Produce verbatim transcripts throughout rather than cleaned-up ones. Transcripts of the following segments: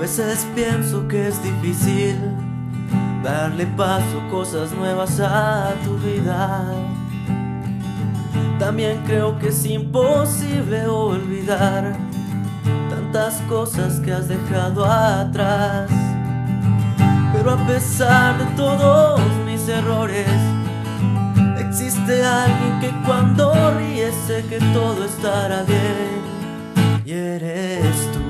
veces pienso que es difícil darle paso a cosas nuevas a tu vida. También creo que es imposible olvidar tantas cosas que has dejado atrás. Pero a pesar de todos mis errores, existe alguien que cuando ríe sé que todo estará bien, y eres tú.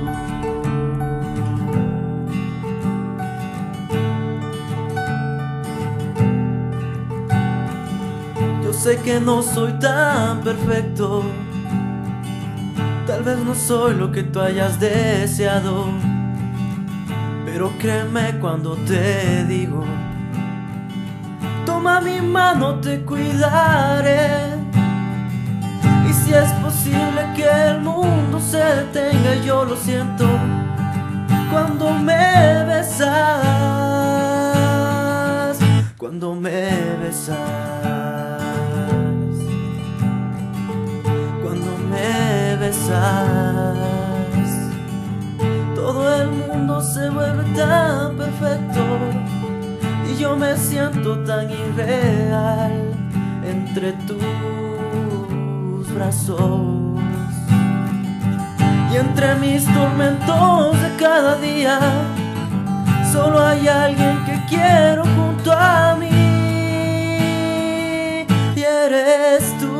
Yo sé que no soy tan perfecto, tal vez no soy lo que tú hayas deseado, pero créeme cuando te digo: toma mi mano, te cuidaré. Y si es posible que el mundo se detenga, yo lo siento cuando me besas, cuando me besas, cuando me besas. Todo el mundo se vuelve tan perfecto y yo me siento tan irreal entre tus brazos. Y entre mis tormentos de cada día, solo hay alguien que quiero junto a mí, y eres tú.